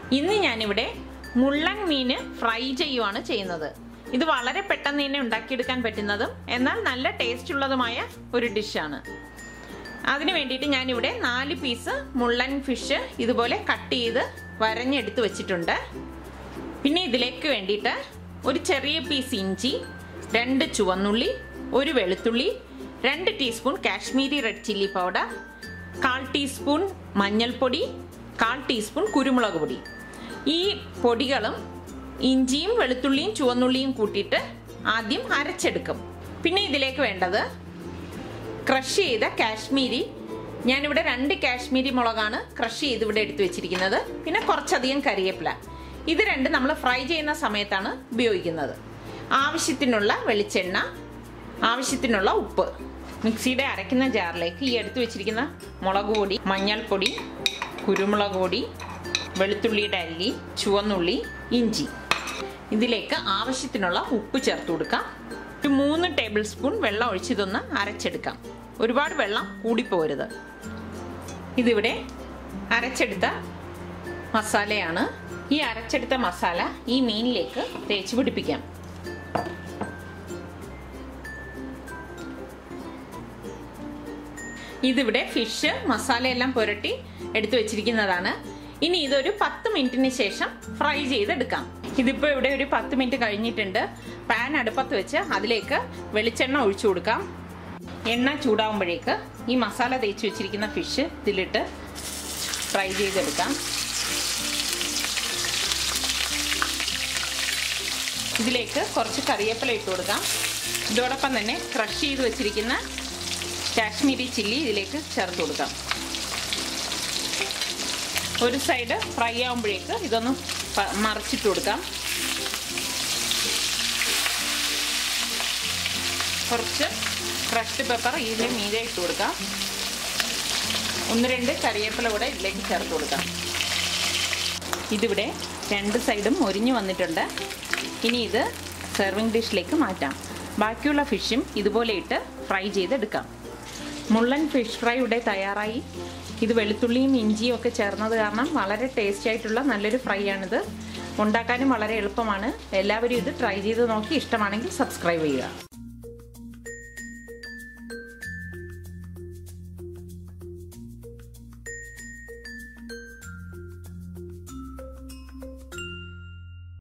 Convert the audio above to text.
ഇന്ന് ഞാനിവിടെ മുള്ളൻ മീൻ ഫ്രൈ ചെയ്യുവാണ് ചെയ്യുന്നത്. ഇത് വളരെ പെട്ടെന്ന് തന്നെ ഉണ്ടാക്കിയെടുക്കാൻ പറ്റുന്നതും എന്നാൽ നല്ല ടേസ്റ്റ് ഉള്ളതുമായ ഒരു ഡിഷാണ്. അതിനു വേണ്ടിയിട്ട് ഞാനിവിടെ 4 പീസ് മുള്ളൻ ഫിഷ് ഇതുപോലെ കട്ട് ചെയ്ത് വരഞ്ഞെടുത്ത് വെച്ചിട്ടുണ്ട്. പിന്നെ ഇതിലേക്ക് വേണ്ടിയിട്ട് ഒരു ചെറിയ പീസ് ഇഞ്ചി, 2 ചുവന്നുള്ളി, 1 വെളുത്തുള്ളി, 2 teaspoon Kashmiri red chilli powder, 1/4 teaspoon മഞ്ഞൾപ്പൊടി, 1/4 ടീസ്പൂൺ കുരുമുളക് പൊടി. ഈ പൊടികളും ഇഞ്ചിയും വെളുത്തുള്ളിയും ചുവന്നുള്ളിയും കൂട്ടിയിട്ട് ആദ്യം അരച്ചെടുക്കും. പിന്നെ ഇതിലേക്ക് വേണ്ടത് ക്രഷ് ചെയ്ത കാശ്മീരി, ഞാനിവിടെ 2 കാശ്മീരി മുളകാണ് ക്രഷ് ചെയ്ത് ഇവിടെ എടുത്തു വെച്ചിരിക്കുന്നത്. പിന്നെ കുറച്ചധികം കരിവേപ്പില. ഇത് രണ്ടും നമ്മൾ ഫ്രൈ ചെയ്യുന്ന സമയത്താണ് ഉപയോഗിക്കുന്നത്. ആവശ്യത്തിനുള്ള വെളിച്ചെണ്ണ, ആവശ്യത്തിനുള്ള ഉപ്പ്. മിക്സിയുടെ അരയ്ക്കുന്ന ജാറിലേക്ക് ഈ എടുത്തു വെച്ചിരിക്കുന്ന മുളക് പൊടി, മഞ്ഞൾപ്പൊടി, കുരുമുളക് പൊടി, വെളുത്തുള്ളിയുടെ അല്ലി, ചുവന്നുള്ളി, ഇഞ്ചി, ഇതിലേക്ക് ആവശ്യത്തിനുള്ള ഉപ്പ് ചേർത്ത് കൊടുക്കാം. ഒരു 3 ടേബിൾ സ്പൂൺ വെള്ളം ഒഴിച്ചിതൊന്ന് അരച്ചെടുക്കാം. ഒരുപാട് വെള്ളം കൂടിപ്പോരുത്. ഇതിവിടെ അരച്ചെടുത്ത മസാലയാണ്. ഈ അരച്ചെടുത്ത മസാല ഈ മീനിലേക്ക് തേച്ച് പിടിപ്പിക്കാം. ഇതിവിടെ ഫിഷ് മസാലയെല്ലാം പുരട്ടി എടുത്തു വെച്ചിരിക്കുന്നതാണ്. ഇനി ഇതൊരു 10 മിനിറ്റിന് ശേഷം ഫ്രൈ ചെയ്തെടുക്കാം. ഇതിപ്പോൾ ഇവിടെ ഒരു 10 മിനിറ്റ് കഴിഞ്ഞിട്ടുണ്ട്. പാൻ അടുപ്പത്ത് വെച്ച് അതിലേക്ക് വെളിച്ചെണ്ണ ഒഴിച്ചു കൊടുക്കാം. എണ്ണ ചൂടാവുമ്പോഴേക്ക് ഈ മസാല തേച്ച് വെച്ചിരിക്കുന്ന ഫിഷ് ഇതിലിട്ട് ഫ്രൈ ചെയ്തെടുക്കാം. ഇതിലേക്ക് കുറച്ച് കറിവേപ്പില ഇട്ട് കൊടുക്കാം. ഇതോടൊപ്പം തന്നെ ക്രഷ് ചെയ്ത് വെച്ചിരിക്കുന്ന കാശ്മീരി ചില്ലി ഇതിലേക്ക് ചേർത്ത് കൊടുക്കാം. ഒരു സൈഡ് ഫ്രൈ ആകുമ്പോഴേക്ക് ഇതൊന്ന് മറിച്ചിട്ട് കൊടുക്കാം. കുറച്ച് ക്രഷ്ഡ് പെപ്പർ ഇതിൽ മീതെ ഇട്ട് കൊടുക്കാം. 1-2 കറിവേപ്പില കൂടെ ഇതിലേക്ക് ചേർത്ത് കൊടുക്കാം. ഇതിവിടെ 2 സൈഡും മൊരിഞ്ഞു വന്നിട്ടുണ്ട്. ഇനി ഇത് സെർവിങ് ഡിഷിലേക്ക് മാറ്റാം. ബാക്കിയുള്ള ഫിഷും ഇതുപോലെ ഇട്ട് ഫ്രൈ ചെയ്തെടുക്കാം. മുള്ളൻ ഫിഷ് ഫ്രൈ ഇവിടെ തയ്യാറായി. ഇത് വെളുത്തുള്ളിയും ഇഞ്ചിയും ഒക്കെ ചേർന്നത് കാരണം വളരെ ടേസ്റ്റി ആയിട്ടുള്ള നല്ലൊരു ഫ്രൈ ആണിത്. ഉണ്ടാക്കാനും വളരെ എളുപ്പമാണ്. എല്ലാവരും ഇത് ട്രൈ ചെയ്ത് നോക്കി ഇഷ്ടമാണെങ്കിൽ സബ്സ്ക്രൈബ് ചെയ്യുക.